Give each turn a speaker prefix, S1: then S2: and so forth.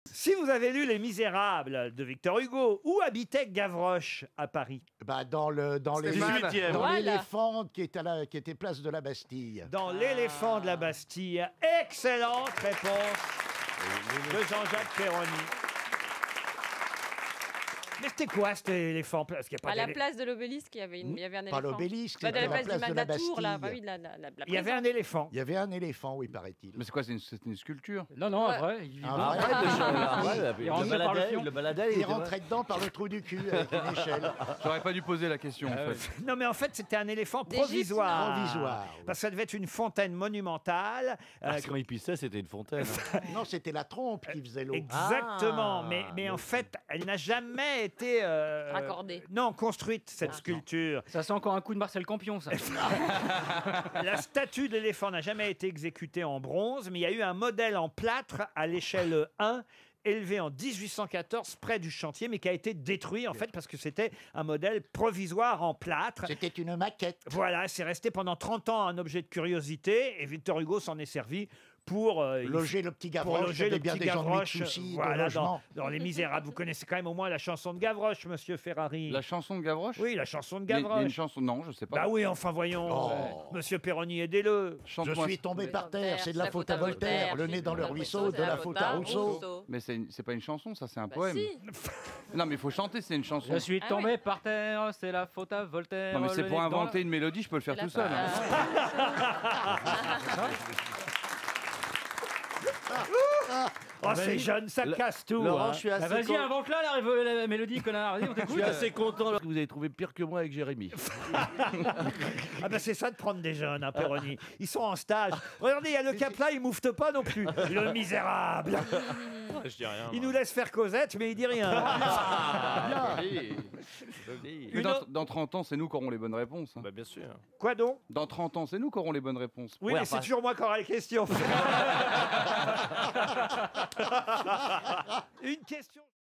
S1: Si vous avez lu Les Misérables de Victor Hugo, où habitait Gavroche à Paris?
S2: Dans
S3: Voilà.
S2: l'éléphant qui était place de la Bastille.
S1: Dans l'éléphant de la Bastille. Excellente réponse de Jean-Jacques Perroni. Mais c'était quoi cet éléphant? Parce qu'il y a pas
S3: À la
S1: d'éléphant.
S3: place de l'obélisque, il y avait un éléphant.
S2: Pas l'obélisque,
S3: Bah, de
S2: c'était
S3: la
S2: la
S3: place
S2: place
S3: du
S2: de la
S3: Tour, là.
S2: Bastille.
S3: Bah oui, la
S1: Il y avait un éléphant.
S2: Il y avait un éléphant, oui, paraît-il.
S4: Mais c'est quoi, c'est une sculpture?
S5: Non, non,
S3: Ouais.
S5: en vrai, il vivait
S2: Ah,
S5: pas.
S2: ouais.
S5: Il rentrait par le fion.
S6: le baladait.
S2: Il rentrait dedans par le trou du cul avec une échelle.
S4: J'aurais pas dû poser la question, en fait.
S1: Non, mais en fait, c'était un éléphant
S3: D'Égypte,
S1: provisoire.
S2: Provisoire, oui.
S1: Parce que ça devait être une fontaine monumentale.
S6: Quand il pissait, c'était une fontaine.
S2: Non, c'était la trompe qui faisait l'eau.
S1: Exactement.
S6: Ah,
S1: mais en fait, elle n'a jamais été...
S3: Raccordée.
S1: Non, construite, cette sculpture.
S5: Ça sent encore un coup de Marcel Campion, ça.
S1: La statue de l'éléphant n'a jamais été exécutée en bronze, mais il y a eu un modèle en plâtre à l'échelle 1, élevé en 1814 près du chantier, mais qui a été détruit en fait parce que c'était un modèle provisoire en plâtre.
S2: C'était une maquette.
S1: Voilà, c'est resté pendant 30 ans un objet de curiosité et Victor Hugo s'en est servi pour
S2: Loger le petit
S1: pour
S2: Gavroche,
S1: loger
S2: il y
S1: le
S2: avait bien
S1: petit
S2: des gens de
S1: Gavroche,
S2: soucis de
S1: voilà,
S2: logement.
S1: dans Les Misérables. Vous connaissez quand même au moins la chanson de Gavroche, monsieur Ferrari.
S4: La chanson de Gavroche?
S1: Oui, la chanson de
S4: Il y a
S1: Gavroche.
S4: une chanson, non, je sais pas.
S1: Bah oui, enfin voyons.
S2: Oh.
S1: Monsieur Perroni, aidez-le.
S2: Je
S4: Chante-moi.
S2: suis tombé par terre, c'est de la faute à Voltaire. Le nez dans le ruisseau, de la faute à Rousseau.
S4: Mais c'est pas une chanson, ça, c'est un
S3: Bah
S4: poème.
S3: si.
S4: Non, mais il faut chanter, c'est une chanson.
S5: Je suis
S3: Ah
S5: tombé
S3: oui.
S5: par terre, c'est la faute à Voltaire.
S4: Non, mais c'est
S5: le
S4: pour
S5: nez dans
S4: inventer une mélodie, je peux le faire
S3: C'est
S4: tout
S3: la
S4: seul. hein.
S1: Oh, c'est jeune, ça casse tout.
S6: Laurent,
S1: hein.
S6: je suis
S5: Bah,
S6: assez
S5: vas-y, invente-la la mélodie, connard. Vas-y, on
S6: Je
S5: t'écoute.
S6: suis assez content que vous avez trouvé pire que moi avec Jérémy.
S1: Ah ben c'est ça de prendre des jeunes, hein, Perroni. Ils sont en stage. Regardez, il y a le Capla, il moufte pas non plus. Le misérable.
S6: Je dis rien.
S1: Il nous laisse faire Cosette, mais il dit rien.
S4: Mais
S1: Une autre-
S4: dans 30 ans, c'est nous qui aurons les bonnes réponses. hein.
S6: Bah, bien sûr.
S1: Quoi donc?
S4: Dans 30 ans, c'est nous qui aurons les bonnes réponses.
S1: Oui,
S6: Ouais,
S1: mais c'est
S6: enfin-
S1: toujours moi qui aurai les questions. Une question.